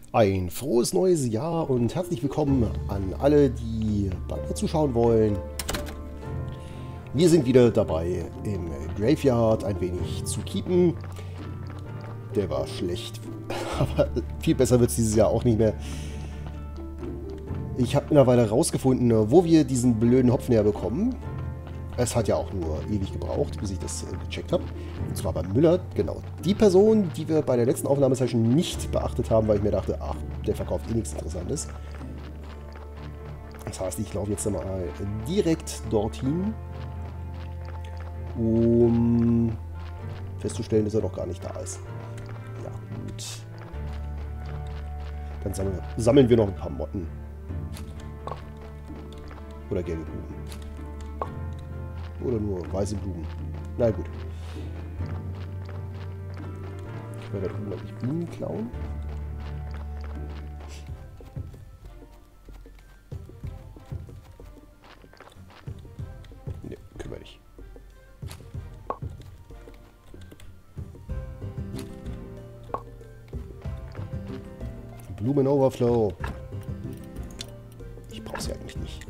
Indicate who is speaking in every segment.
Speaker 1: Ein frohes neues Jahr und herzlich willkommen an alle, die bei mir zuschauen wollen. Wir sind wieder dabei, im Graveyard ein wenig zu keepen. Der war schlecht, aber viel besser wird es dieses Jahr auch nicht mehr. Ich habe mittlerweile herausgefunden, wo wir diesen blöden Hopfen herbekommen. Es hat ja auch nur ewig gebraucht, bis ich das gecheckt habe. Und zwar bei Müller, genau. Die Person, die wir bei der letzten Aufnahmesession nicht beachtet haben, weil ich mir dachte, ach, der verkauft eh nichts Interessantes. Das heißt, ich laufe jetzt mal direkt dorthin, um festzustellen, dass er noch gar nicht da ist. Ja, gut. Dann sammeln wir noch ein paar Motten. Oder gelbe Blumen. Oder nur weiße Blumen. Na gut. Ich werde gucken, ob ich Blumen klauen. Ne, können wir nicht. Blumen-Overflow. Ich brauche sie eigentlich nicht.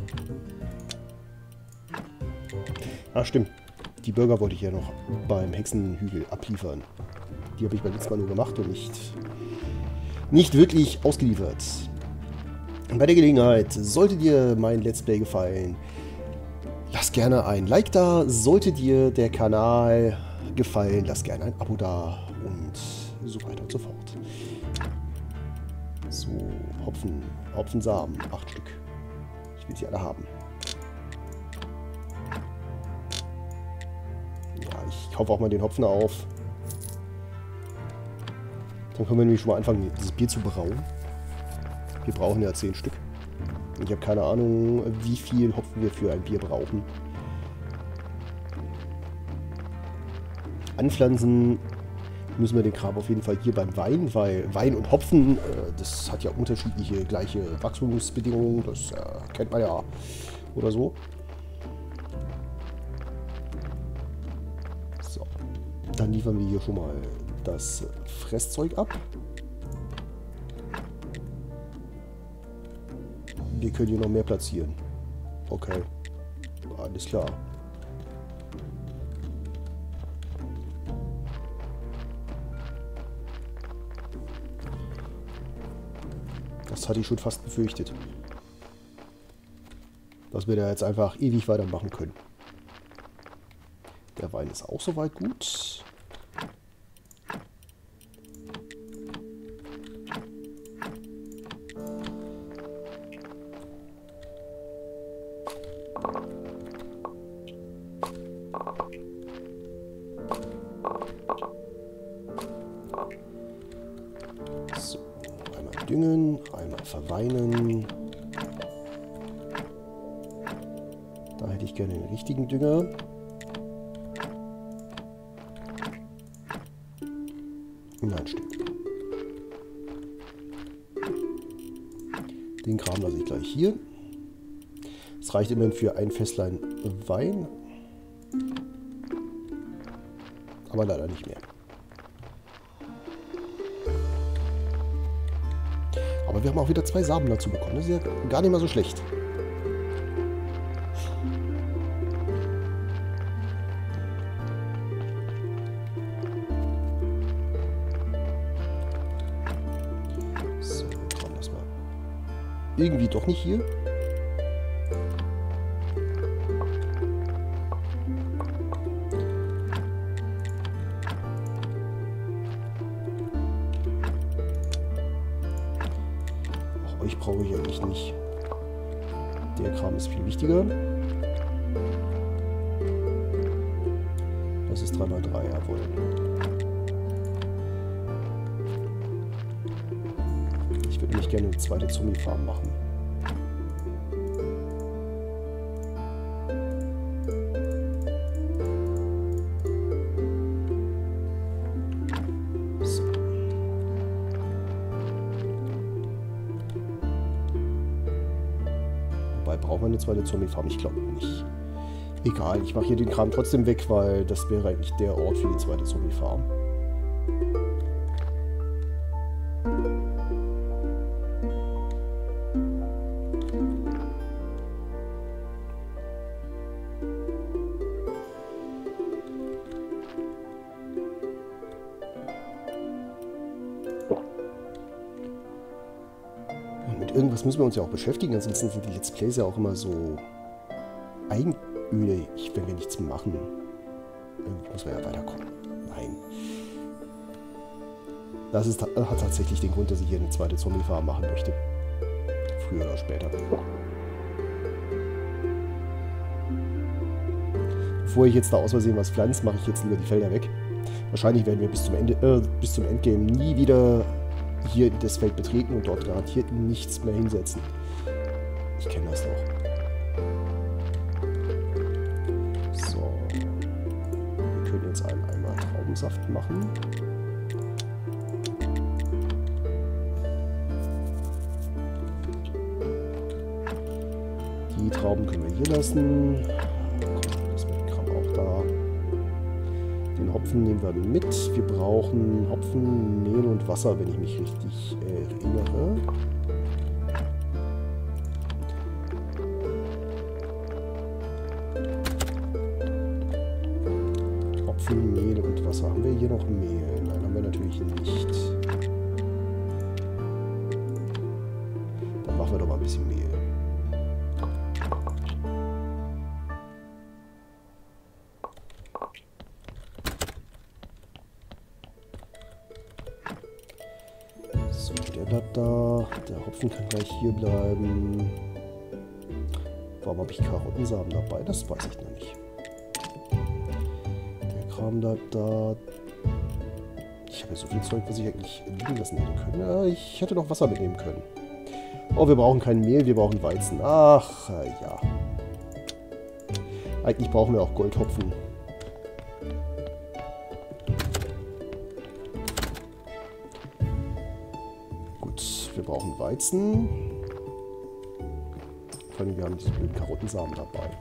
Speaker 1: Ah, stimmt. Die Burger wollte ich ja noch beim Hexenhügel abliefern. Die habe ich beim letzten Mal nur gemacht und nicht wirklich ausgeliefert. Bei der Gelegenheit, sollte dir mein Let's Play gefallen, lass gerne ein Like da. Sollte dir der Kanal gefallen, lass gerne ein Abo da und so weiter und so fort. So, Hopfensamen, 8 Stück. Ich will sie alle haben. Ich kaufe auch mal den Hopfen auf. Dann können wir nämlich schon mal anfangen, dieses Bier zu brauen. Wir brauchen ja 10 Stück. Und ich habe keine Ahnung, wie viel Hopfen wir für ein Bier brauchen. Anpflanzen müssen wir den Kram auf jeden Fall hier beim Wein, weil Wein und Hopfen, das hat ja unterschiedliche gleiche Wachstumsbedingungen. Das kennt man ja oder so. Dann liefern wir hier schon mal das Fresszeug ab. Wir können hier noch mehr platzieren. Okay. Alles klar. Das hatte ich schon fast befürchtet. Dass wir da jetzt einfach ewig weitermachen können. Der Wein ist auch soweit gut. So, einmal düngen, einmal verweinen. Da hätte ich gerne den richtigen Dünger. Nein, stimmt. Den Kram lasse ich gleich hier. Es reicht immerhin für ein Fässlein Wein. Aber leider nicht mehr. Aber wir haben auch wieder 2 Samen dazu bekommen. Das ist ja gar nicht mal so schlecht. So, komm, das mal. Irgendwie doch nicht hier. Euch brauche ich eigentlich nicht. Der Kram ist viel wichtiger. Das ist 3×3, jawohl. Ich würde nicht gerne eine zweite Zombie-Farm machen. Brauchen wir eine zweite Zombie-Farm? Ich glaube nicht. Egal, ich mache hier den Kram trotzdem weg, weil das wäre eigentlich der Ort für die zweite Zombie-Farm. irgendwas müssen wir uns ja auch beschäftigen, ansonsten sind die Let's Plays ja auch immer so einödig, wenn wir nichts machen. Irgendwie muss man ja weiterkommen. Nein. Das hat tatsächlich den Grund, dass ich hier eine zweite Zombie-Farm machen möchte. Früher oder später. Bevor ich jetzt da aus Versehen was pflanze, mache ich jetzt lieber die Felder weg. Wahrscheinlich werden wir bis zum Endgame nie wieder hier das Feld betreten und dort garantiert nichts mehr hinsetzen. Ich kenne das doch. So. Wir können jetzt einmal Traubensaft machen. Die Trauben können wir hier lassen. Das mit dem Kram auch da. Den Hopfen nehmen wir mit. Wir brauchen Hopfen, Mehl und Wasser, wenn ich mich richtig erinnere. Hopfen, Mehl und Wasser. Haben wir hier noch Mehl? Nein, haben wir natürlich nicht. Dann machen wir doch mal ein bisschen Mehl. Der bleibt da. Der Hopfen kann gleich hier bleiben. Warum habe ich Karottensamen dabei? Das weiß ich noch nicht. Der Kram bleibt da. Ich habe ja so viel Zeug, was ich eigentlich liegen lassen hätte können. Ja, ich hätte noch Wasser mitnehmen können. Oh, wir brauchen kein Mehl, wir brauchen Weizen. Ach, ja. Eigentlich brauchen wir auch Goldhopfen. Wir brauchen Weizen. Vor allem, wir haben diese blöden Karottensamen dabei.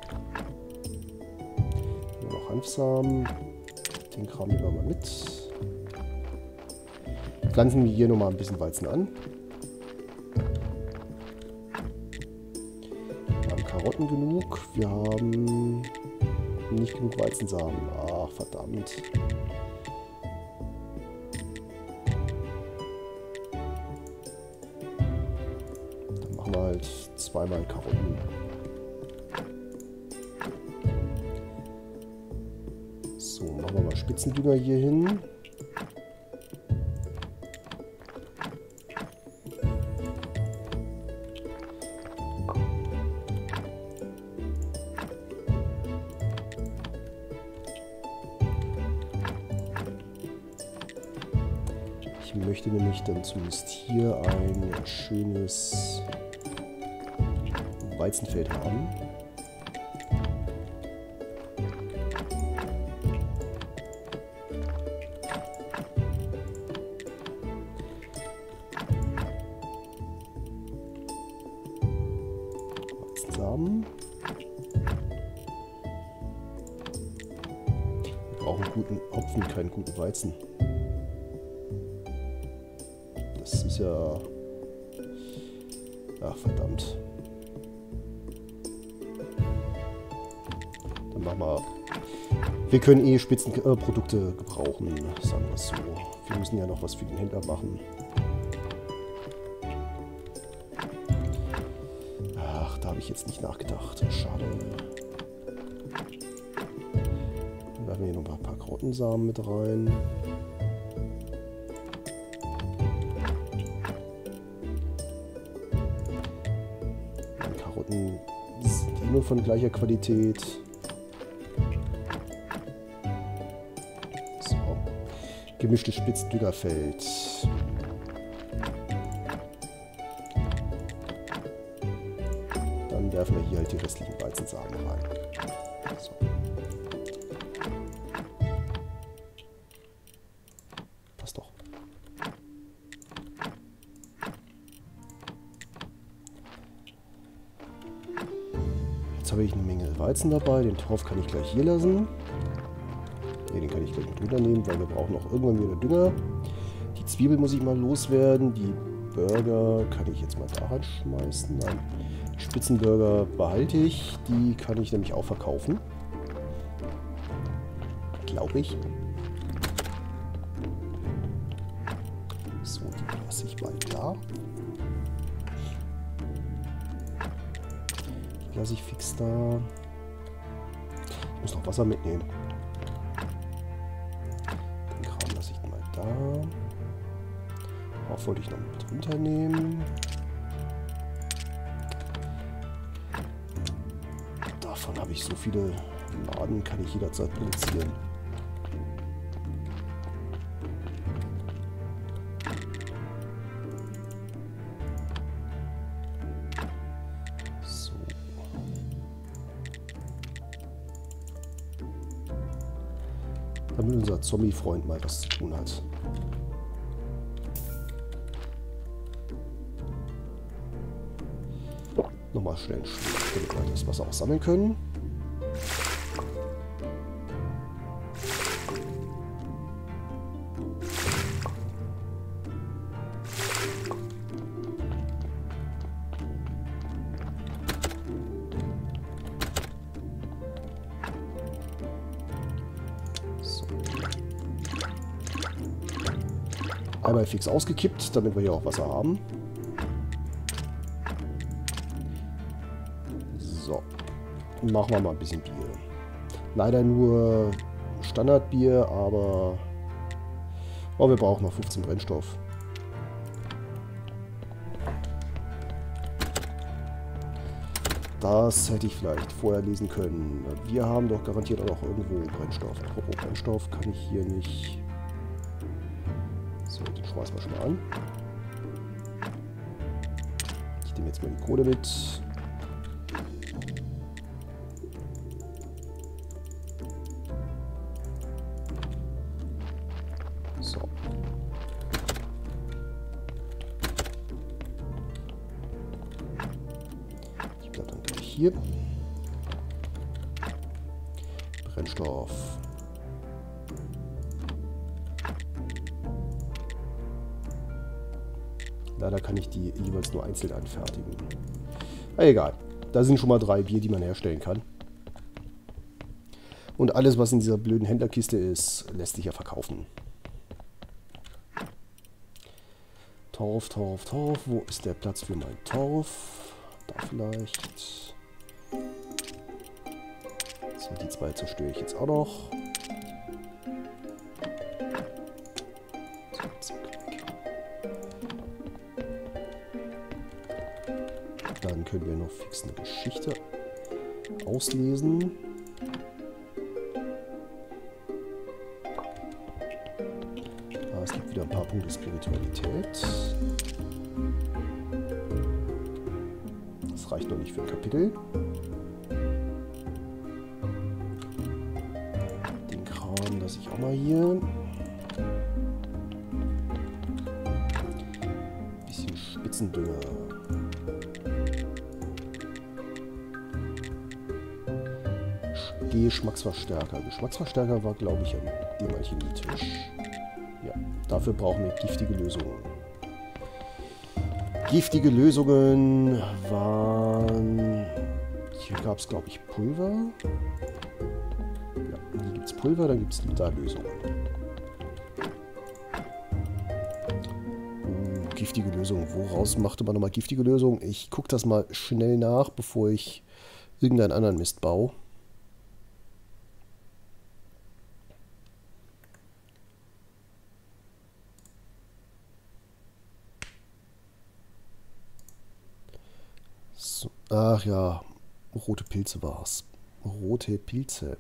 Speaker 1: Nur noch Hanfsamen. Den Kram nehmen wir mal mit. Pflanzen wir hier nochmal ein bisschen Weizen an. Wir haben Karotten genug. Wir haben nicht genug Weizensamen. Ach, verdammt. Halt zweimal Karotten. So, machen wir mal Spitzendünger hier hin. Ich möchte nämlich dann zumindest hier ein schönes Weizenfeld haben. Weizensamen. Wir brauchen guten Hopfen, keinen guten Weizen. Das ist ja... Ach, verdammt. Machen wir. Wir können eh Spitzenprodukte gebrauchen, sagen wir es so. Wir müssen ja noch was für den Händler machen. Ach, da habe ich jetzt nicht nachgedacht. Schade. Dann werfen wir hier noch ein paar Karottensamen mit rein. Die Karotten sind eh nur von gleicher Qualität. Gemischtes Spitzdüngerfeld. Dann werfen wir hier halt die restlichen Weizensamen rein. So. Passt doch. Jetzt habe ich eine Menge Weizen dabei. Den Torf kann ich gleich hier lassen. Ne, den kann ich gleich mit runternehmen, weil wir brauchen auch irgendwann wieder Dünger. Die Zwiebel muss ich mal loswerden. Die Burger kann ich jetzt mal da reinschmeißen. Nein, die Spitzenburger behalte ich. Die kann ich nämlich auch verkaufen. Glaube ich. So, die lasse ich mal da. lasse ich fix da. Ich muss noch Wasser mitnehmen. Den Kram lasse ich mal da. Auch wollte ich noch mit runternehmen. Davon habe ich so viele Laden, kann ich jederzeit produzieren. So. Damit unser Zombie-Freund mal was zu tun hat. Nochmal schnell einen Schluck, damit wir das Wasser auch sammeln können. So. Einmal fix ausgekippt, damit wir hier auch Wasser haben. So, machen wir mal ein bisschen Bier. Leider nur Standardbier, aber wir brauchen noch 15 Brennstoff. Das hätte ich vielleicht vorher lesen können. Wir haben doch garantiert auch noch irgendwo Brennstoff. Apropos Brennstoff, kann ich hier nicht... So, den schmeißen wir schon mal an. Ich nehme jetzt mal die Kohle mit. So. Ich bleibe dann gleich hier. Brennstoff. Leider kann ich die jeweils nur einzeln anfertigen. Na, egal. Da sind schon mal 3 Bier, die man herstellen kann. Und alles, was in dieser blöden Händlerkiste ist, lässt sich ja verkaufen. Torf, Torf, Torf. Wo ist der Platz für mein Torf? Da vielleicht. So, die 2 zerstöre ich jetzt auch noch. So, zack, weg. Dann können wir noch fix eine Geschichte auslesen. Es gibt wieder ein paar Punkte Spiritualität. Das reicht noch nicht für ein Kapitel. Den Kram lasse ich auch mal hier. Ein bisschen Spitzendünger. Geschmacksverstärker. Geschmacksverstärker war, glaube ich, ein D-Alchemie-Tisch. Ja, dafür brauchen wir giftige Lösungen. Giftige Lösungen waren... Hier gab es, glaube ich, Pulver. Ja, hier gibt es Pulver, dann gibt es da Lösungen. Giftige Lösungen. Woraus machte man nochmal giftige Lösungen? Ich gucke das mal schnell nach, bevor ich irgendeinen anderen Mist baue. So. Ach ja, rote Pilze war es. Rote Pilze.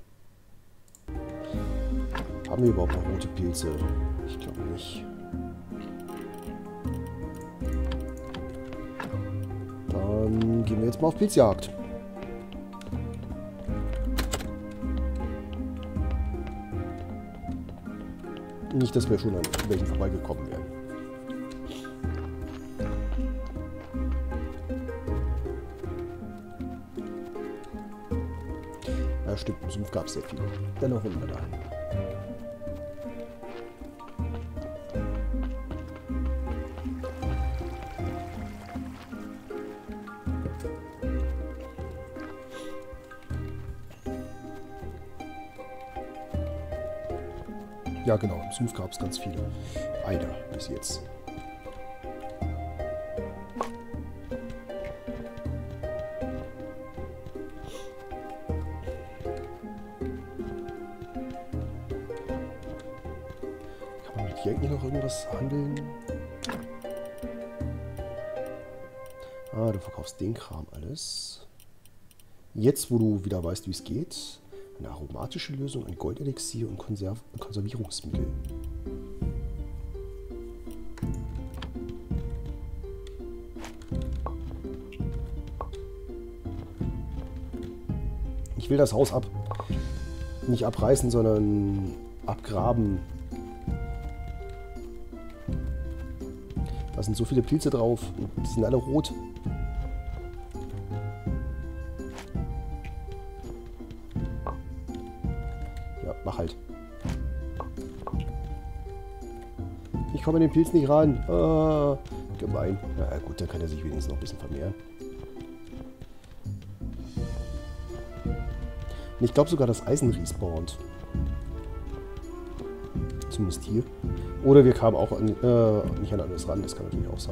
Speaker 1: Haben wir überhaupt noch rote Pilze? Ich glaube nicht. Dann gehen wir jetzt mal auf Pilzjagd. Nicht, dass wir schon an welchen vorbeigekommen wären. Ja, stimmt, im Sumpf gab es sehr viele. Dennoch immer da. Ja, genau, im Sumpf gab es ganz viele. Einer bis jetzt. hier eigentlich noch irgendwas handeln? Ah, du verkaufst den Kram alles. Jetzt, wo du wieder weißt, wie es geht. Eine aromatische Lösung, ein Goldelixier und Konservierungsmittel. Ich will das Haus nicht abreißen, sondern abgraben. Da sind so viele Pilze drauf. Die sind alle rot. Ja, mach halt. Ich komme an den Pilz nicht ran. Ah, gemein. Na ja, gut, dann kann er sich wenigstens noch ein bisschen vermehren. Und ich glaube sogar, dass Eisen respawnt. Zumindest hier. Oder wir kamen auch nicht an alles ran. Das kann natürlich auch sein.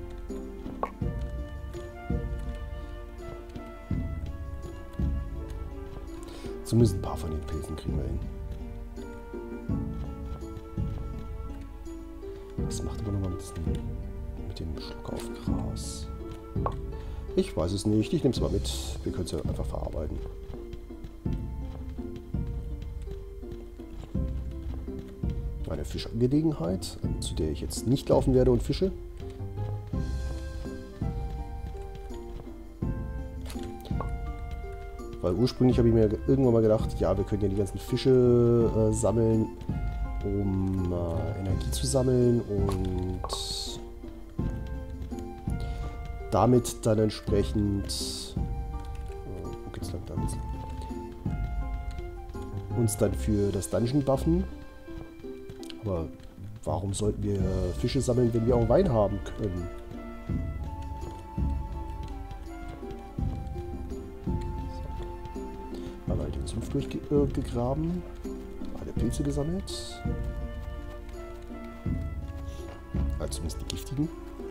Speaker 1: Zumindest ein paar von den Pilzen kriegen wir hin. Was macht aber nochmal mit dem Schluck auf Gras? Ich weiß es nicht. Ich nehme es mal mit. Wir können es ja einfach verarbeiten. Eine Fischangelegenheit, zu der ich jetzt nicht laufen werde und fische. Weil ursprünglich habe ich mir irgendwann mal gedacht, ja, wir können ja die ganzen Fische sammeln, um Energie zu sammeln und damit dann entsprechend wo geht's lang da ein bisschen? Uns dann für das Dungeon buffen. Aber warum sollten wir Fische sammeln, wenn wir auch Wein haben können? So. Einmal den Sumpf durchgegraben, alle Pilze gesammelt. Also zumindest die giftigen.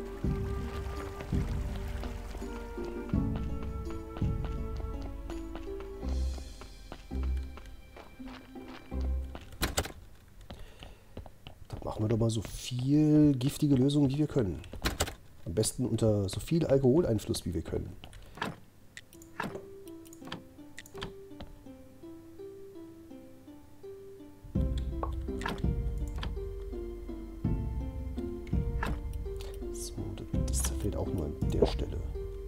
Speaker 1: Machen wir doch mal so viel giftige Lösungen, wie wir können. Am besten unter so viel Alkoholeinfluss, wie wir können. So, das zerfällt auch nur an der Stelle.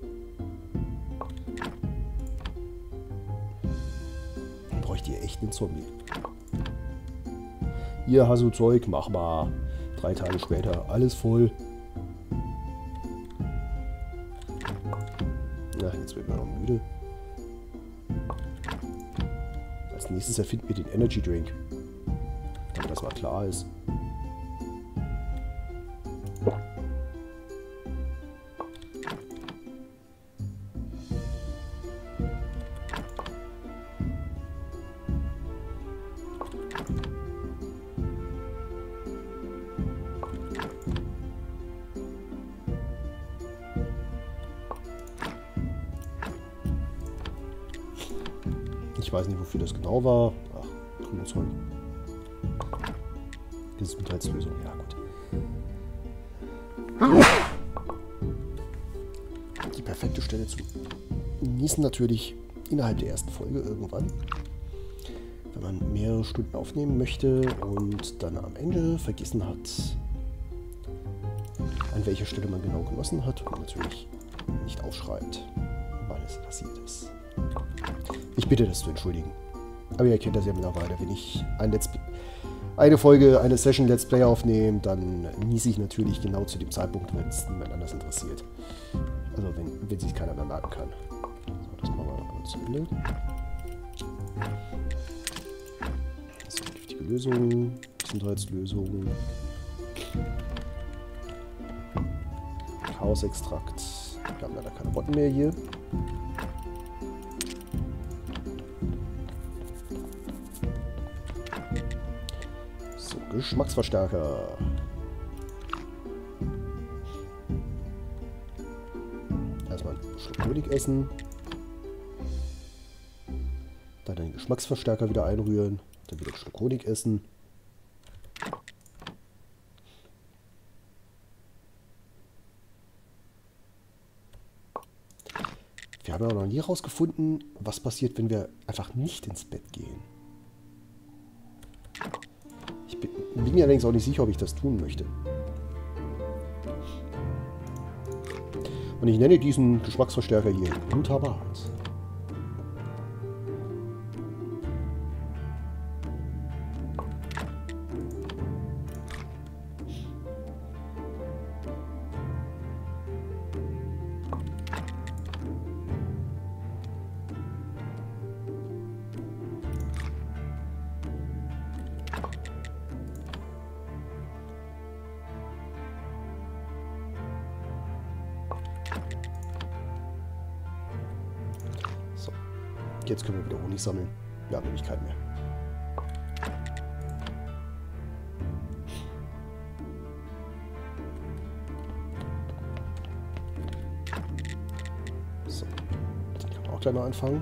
Speaker 1: Dann bräuchte ihr echt einen Zombie. Hier hast du Zeug, mach mal. 3 Tage später, alles voll. Na, jetzt werden wir noch müde. Als nächstes erfinden wir den Energy Drink. Damit das mal klar ist. Ich weiß nicht, wofür das genau war. Ach, grünes Zeug. Gesundheitslösung, ja gut. Die perfekte Stelle zu genießen natürlich innerhalb der ersten Folge irgendwann. Wenn man mehrere Stunden aufnehmen möchte und dann am Ende vergessen hat, an welcher Stelle man genau genossen hat und natürlich nicht aufschreibt, wann es passiert ist. Ich bitte das zu entschuldigen. Aber ihr kennt das ja mittlerweile. Wenn ich eine Folge, eine Session Let's Play aufnehme, dann niese ich natürlich genau zu dem Zeitpunkt, wenn es niemand anders interessiert. Also wenn sich keiner mehr merken kann. So, das machen wir einmal zu Ende. So, giftige Lösung, Gesundheitslösung. Chaosextrakt. Wir haben leider keine Botten mehr hier. Geschmacksverstärker. Erstmal einen Schluck Honig essen. Dann den Geschmacksverstärker wieder einrühren. Dann wieder einen Schluck Honig essen. haben ja noch nie herausgefunden, was passiert, wenn wir einfach nicht ins Bett gehen. Ich bin mir allerdings auch nicht sicher, ob ich das tun möchte. Und ich nenne diesen Geschmacksverstärker hier Glutamat. Jetzt können wir wieder Honig sammeln. Wir haben nämlich keinen mehr. So, den können wir auch gleich mal anfangen.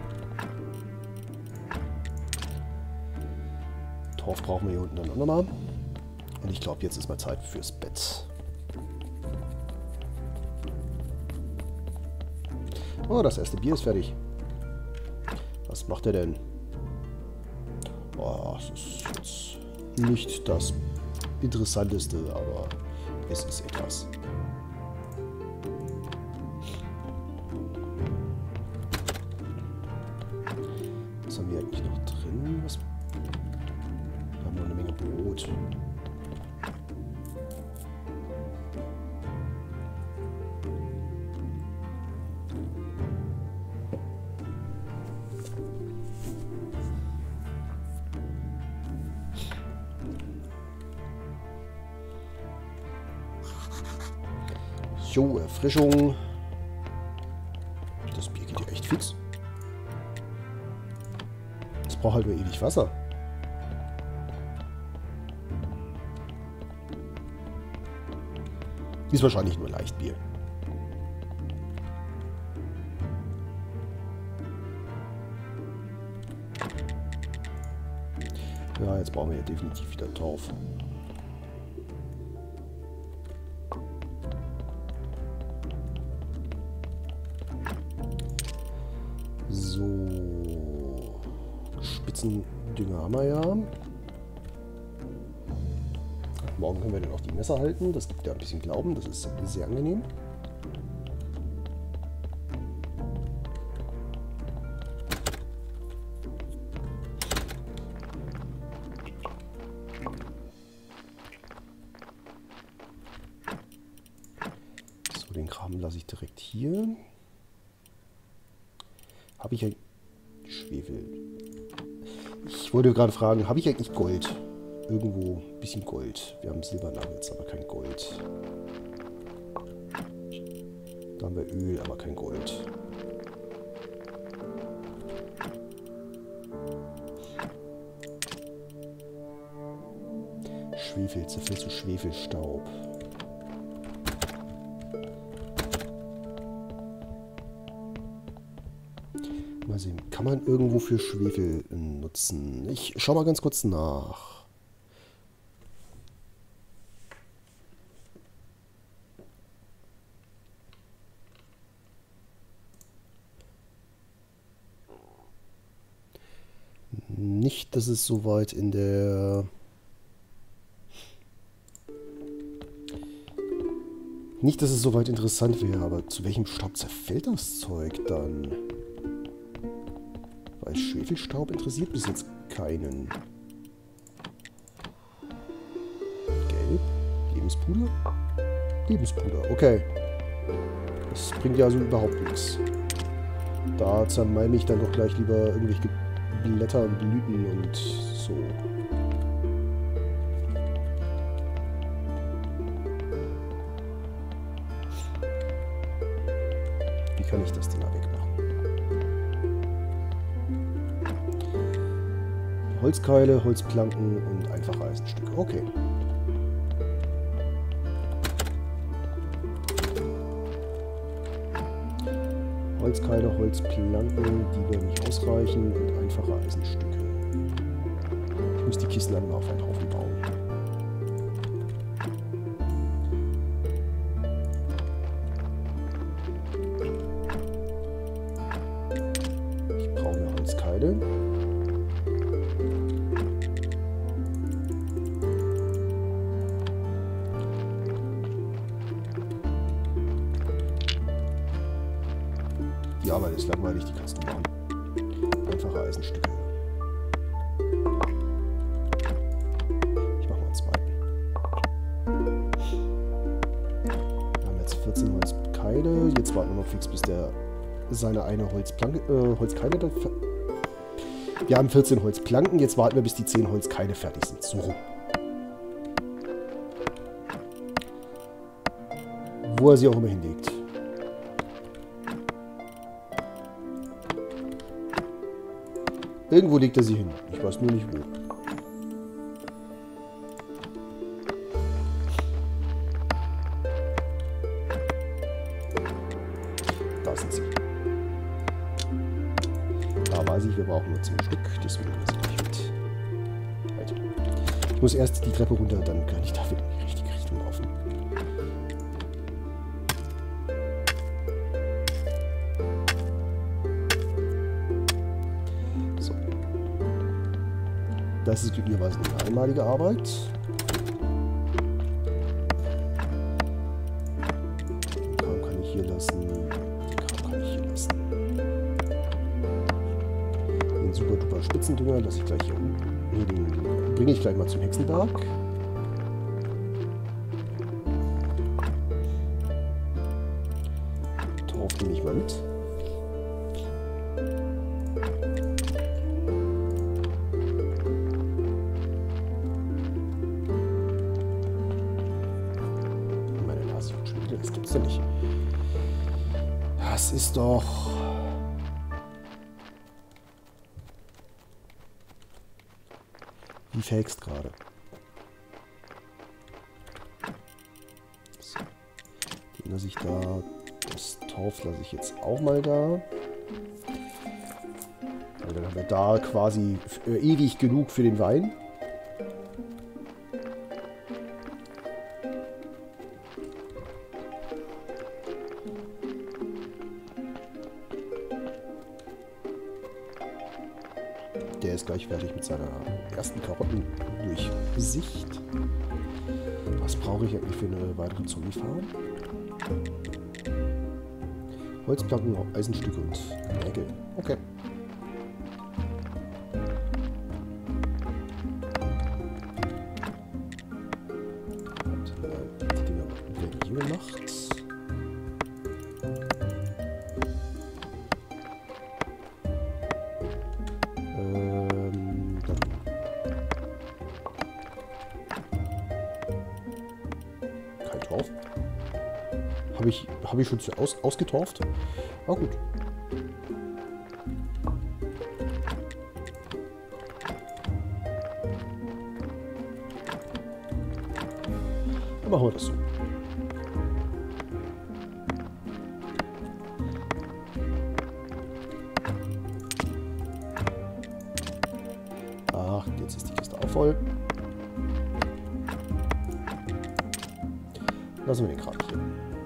Speaker 1: Torf brauchen wir hier unten dann auch nochmal. Und ich glaube, jetzt ist mal Zeit fürs Bett. Oh, das erste Bier ist fertig. Was macht er denn? Oh, es ist jetzt nicht das Interessanteste, aber es ist etwas. Was haben wir eigentlich noch drin? Wir haben noch eine Menge Brot. Jo, Erfrischung. Das Bier geht ja echt fix. Es braucht halt nur ewig Wasser. Ist wahrscheinlich nur Leichtbier. Ja, jetzt brauchen wir ja definitiv wieder Torf. So. Spitzendünger haben wir ja. Morgen können wir dann auch die Messer halten. Das gibt ja ein bisschen Glauben. Das ist sehr angenehm. So, den Kram lasse ich direkt hier. Habe ich eigentlich Schwefel? Ich wollte gerade fragen, habe ich eigentlich Gold? Irgendwo ein bisschen Gold. Wir haben Silbernuggets, aber kein Gold. Da haben wir Öl, aber kein Gold. Schwefel, zerfällt zu Schwefelstaub. Mal sehen, kann man irgendwo für Schwefel nutzen? Ich schau mal ganz kurz nach. Nicht, dass es soweit in der... Nicht, dass es soweit interessant wäre, aber zu welchem Staub zerfällt das Zeug dann? Weil Schwefelstaub interessiert bis jetzt keinen. Gelb? Lebenspuder? Lebenspuder, okay. Das bringt ja also überhaupt nichts. Da zermalme ich dann doch gleich lieber irgendwelche Blätter und Blüten und so. Wie kann ich das denn da wegmachen? Holzkeile, Holzplanken und einfache Eisenstücke. Okay. Holzkeile, Holzplanken, die werden nicht ausreichen und einfache Eisenstücke. Ich muss die Kisten dann mal auf einen Haufen bauen. Seide. Die Arbeit ist langweilig, die kannst du machen. Einfache Eisenstücke. Ich mache mal einen zweiten. Wir haben jetzt 14 Holzkeile. Jetzt warten wir noch fix, bis der seine eine Holzkeile dann... Wir haben 14 Holzplanken. Jetzt warten wir, bis die 10 Holzkeile fertig sind. So rum. Wo er sie auch immer hinlegt. Irgendwo legt er sie hin. Ich weiß nur nicht wo. Da sind sie. Da weiß ich, wir brauchen nur 10 Stück. Deswegen lasse ich gleich mit. Weiter. Ich muss erst die Treppe runter, dann kann ich da wieder in die richtige Richtung laufen. Das ist glücklicherweise eine einmalige Arbeit. Den Kram kann ich hier lassen. Den Kram kann ich hier lassen. Den super duper Spitzendünger lasse ich gleich hier unten. Nee, den bringe ich gleich mal zum Hexenberg. Torf nehme ich mal mit. Das gibt's doch nicht. Das ist doch... Wie verhext gerade. So. Den lasse ich da. Das Torf lasse ich jetzt auch mal da. Also dann haben wir da quasi ewig genug für den Wein. Der ist gleich fertig mit seiner ersten Karottendurchsicht. Was brauche ich eigentlich für eine weitere Zombie-Farm? Holzplanken, Eisenstücke und Nägel. Okay. Und, die Dinger werden hier gemacht. Habe ich schon ausgetorft? Ah, gut. Dann machen wir das so. Ach, jetzt ist die Kiste auch voll. Lassen wir den Kram hier.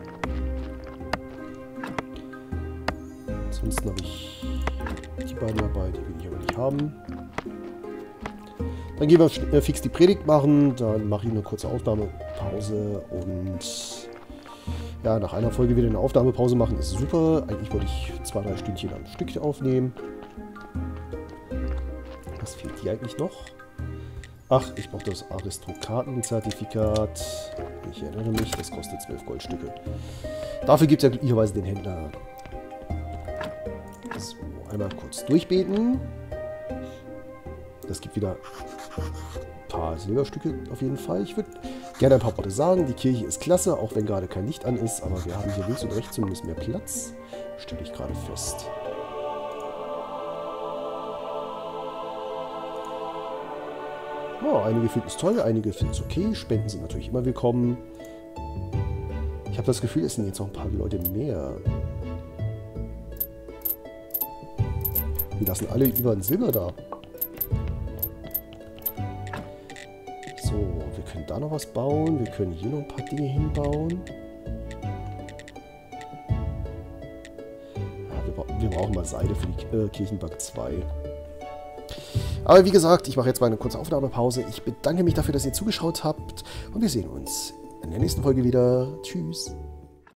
Speaker 1: Ansonsten habe ich die beiden dabei, die will ich aber nicht haben. Dann gehen wir fix die Predigt machen, dann mache ich eine kurze Aufnahmepause und ja, nach einer Folge wieder eine Aufnahmepause machen ist super. Eigentlich wollte ich 2-3 Stündchen am Stück aufnehmen. Was fehlt hier eigentlich noch? Ach, ich brauche das Aristokratenzertifikat. Ich erinnere mich, das kostet 12 Goldstücke. Dafür gibt es ja glücklicherweise den Händler. So, einmal kurz durchbeten. Das gibt wieder ein paar Silberstücke auf jeden Fall. Ich würde gerne ein paar Worte sagen. Die Kirche ist klasse, auch wenn gerade kein Licht an ist. Aber wir haben hier links und rechts zumindest mehr Platz. Stelle ich gerade fest. Oh, einige finden es toll, einige finden es okay. Spenden sind natürlich immer willkommen. Ich habe das Gefühl, es sind jetzt noch ein paar Leute mehr. Die lassen alle über ein Silber da. So, wir können da noch was bauen. Wir können hier noch ein paar Dinge hinbauen. Ja, wir brauchen mal Seide für die Kirchenbank 2. Aber wie gesagt, ich mache jetzt mal eine kurze Aufnahmepause. Ich bedanke mich dafür, dass ihr zugeschaut habt und wir sehen uns in der nächsten Folge wieder. Tschüss.